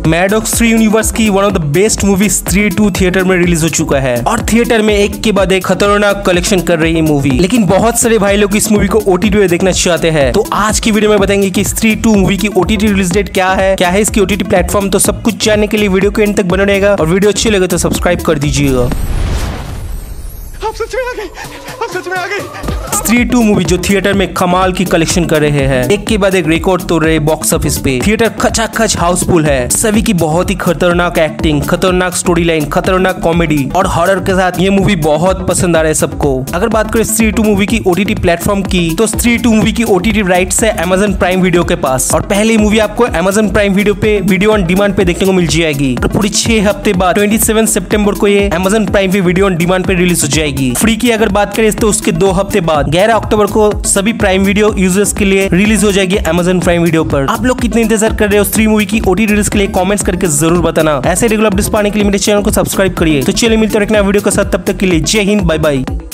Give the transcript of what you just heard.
Maddox 3 universe की one of the best movie Stree 2 theatre में release हो चुका है और थिएटर में एक के बाद एक खतरनाक कलेक्शन कर रही है मूवी। लेकिन बहुत सारे भाई लोग इस मूवी को ओटीटी में देखना चाहते हैं, तो आज की वीडियो में बताएंगे कि स्त्री 2 मूवी की ओटीटी रिलीज डेट क्या है इसकी ओटीटी प्लेटफॉर्म। तो सब कुछ जानने के लिए वीडियो को एंड तक बने रहेगा और वीडियो अच्छी लगे तो सब्सक्राइब कर दीजिएगा। आप सच में आ गए। स्त्री 2 मूवी जो थिएटर में कमाल की कलेक्शन कर रहे हैं, एक के बाद एक रिकॉर्ड तोड़ रहे बॉक्स ऑफिस पे। थिएटर खचाखच हाउसफुल है, सभी की बहुत ही खतरनाक एक्टिंग, खतरनाक स्टोरी लाइन, खतरनाक कॉमेडी और हॉरर के साथ ये मूवी बहुत पसंद आ रहा है सबको। अगर बात करें स्त्री 2 मूवी की ओटीटी प्लेटफॉर्म की, तो स्त्री 2 मूवी की ओटीटी राइट्स है अमेजन प्राइम वीडियो के पास और पहली मूवी आपको अमेजन प्राइम वीडियो पे वीडियो ऑन डिमांड पे देखने को मिल जाएगी। और पूरी 6 हफ्ते बाद 27 सितंबर को ये अमेजन प्राइम पे वीडियो ऑन डिमांड पे रिलीज हो जाएगी। फ्री की अगर बात करें तो उसके 2 हफ्ते बाद 11 अक्टूबर को सभी प्राइम वीडियो यूजर्स के लिए रिलीज हो जाएगी अमेजन प्राइम वीडियो पर। आप लोग कितने इंतजार कर रहे हो स्त्री मूवी की ओटीटी रिलीज के लिए? कमेंट्स करके जरूर बताना। ऐसे रेगुलर अपडेट्स पाने के लिए मेरे चैनल को सब्सक्राइब करिए। तो चलिए मिलते हैं एक नया वीडियो के साथ, तब तक के लिए जय हिंद, बाय बाय।